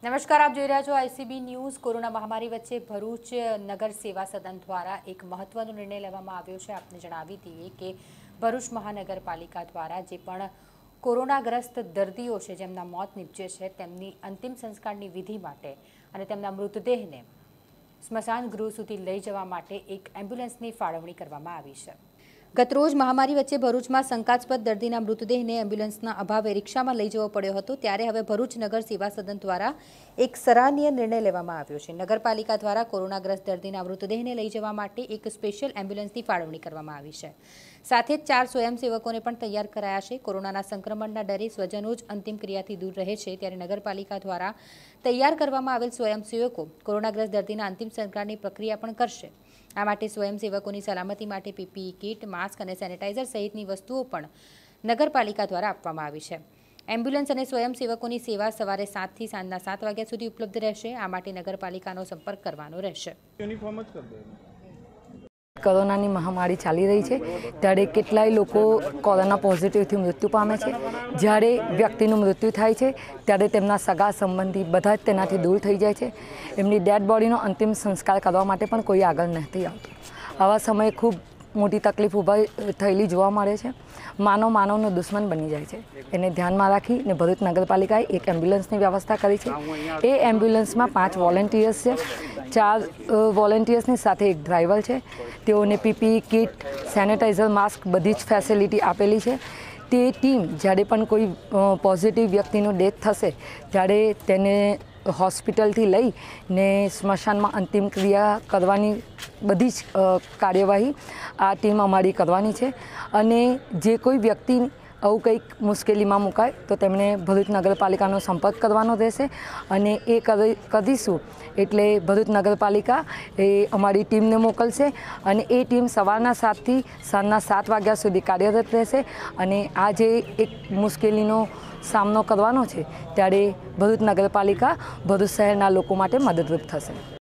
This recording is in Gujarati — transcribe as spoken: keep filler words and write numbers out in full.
નમસ્કાર, આપ જોઈ રહ્યા છો આઈસીબી ન્યૂઝ। કોરોના મહામારી વચ્ચે ભરૂચ નગર સેવા સદન દ્વારા એક મહત્વનો નિર્ણય લેવામાં આવ્યો છે। આપને જણાવી દઈએ કે ભરૂચ મહાનગરપાલિકા દ્વારા જે પણ કોરોનાગ્રસ્ત દર્દીઓ છે જેમના મોત નીપજે છે તેમની અંતિમ સંસ્કારની વિધિ માટે અને તેમના મૃતદેહને સ્મશાન ગૃહ સુધી લઈ જવા માટે એક એમ્બ્યુલન્સની ફાળવણી કરવામાં આવી છે। ગતરોજ મહામારી વચ્ચે ભરૂચમાં શંકાસ્પદ દર્દીના મૃતદેહને એમ્બ્યુલન્સના અભાવે રિક્ષામાં લઈ જવો પડ્યો હતો, ત્યારે હવે ભરૂચ નગર સેવા સદન દ્વારા એક સરાહનીય નિર્ણય લેવામાં આવ્યો છે। નગરપાલિકા દ્વારા કોરોનાગ્રસ્ત દર્દીના મૃતદેહને લઈ જવા માટે એક સ્પેશિયલ એમ્બ્યુલન્સની ફાળવણી કરવામાં આવી છે। સાથે જ ચાર સ્વયંસેવકોને પણ તૈયાર કરાયા છે। કોરોનાના સંક્રમણના ડરે સ્વજનો જ અંતિમ ક્રિયાથી દૂર રહે છે, ત્યારે નગરપાલિકા દ્વારા તૈયાર કરવામાં આવેલ સ્વયંસેવકો કોરોનાગ્રસ્ત દર્દીના અંતિમ સંસ્કારની પ્રક્રિયા પણ કરશે। આ માટે સ્વયંસેવકોની સલામતી માટે પીપીઈ કિટ, માસ્ક અને સેનેટાઇઝર સહિતની વસ્તુઓ પણ નગરપાલિકા દ્વારા આપવામાં આવી છે। એમ્બ્યુલન્સ અને સ્વયંસેવકોની સેવા સવારે સાતથી સાંજના સાત વાગ્યા સુધી ઉપલબ્ધ રહેશે। આ માટે નગરપાલિકાનો સંપર્ક કરવાનો રહેશે। કોરોનાની મહામારી ચાલી રહી છે ત્યારે કેટલાય લોકો કોરોના પોઝિટિવથી મૃત્યુ પામે છે। જ્યારે વ્યક્તિનું મૃત્યુ થાય છે ત્યારે તેમના સગા સંબંધી બધા જ તેનાથી દૂર થઈ જાય છે। એમની ડેડ બોડીનો અંતિમ સંસ્કાર કરવા માટે પણ કોઈ આગળ નથી આવતું। આવા સમયે ખૂબ મોટી તકલીફ ઊભા થયેલી જોવા મળે છે। માનવ માનવનો દુશ્મન બની જાય છે। એને ધ્યાનમાં રાખીને ભરૂચ નગરપાલિકાએ એક એમ્બ્યુલન્સની વ્યવસ્થા કરી છે। એ એમ્બ્યુલન્સમાં પાંચ વોલેન્ટિયર્સ છે, ચાર વોલેન્ટિયર્સની સાથે એક ડ્રાઈવર છે। તેઓને પીપીઈ કિટ, સેનેટાઇઝર, માસ્ક બધી જ ફેસિલિટી આપેલી છે। તે ટીમ જ્યારે પણ કોઈ પોઝિટિવ વ્યક્તિનું ડેથ થશે ત્યારે તેને હોસ્પિટલથી લઈને સ્મશાનમાં અંતિમ ક્રિયા કરવાની બધી જ કાર્યવાહી આ ટીમ અમારી કરવાની છે। અને જે કોઈ વ્યક્તિ આવું કંઈક મુશ્કેલીમાં મુકાય તો તેમણે ભરૂચ નગરપાલિકાનો સંપર્ક કરવાનો રહેશે અને એ કરીશું એટલે ભરૂચ નગરપાલિકા એ અમારી ટીમને મોકલશે અને એ ટીમ સવારના સાતથી સાંજના સાત વાગ્યા સુધી કાર્યરત રહેશે। અને આ જે એક મુશ્કેલીનો સામનો કરવાનો છે ત્યારે ભરૂચ નગરપાલિકા ભરૂચ શહેરના લોકો માટે મદદરૂપ થશે।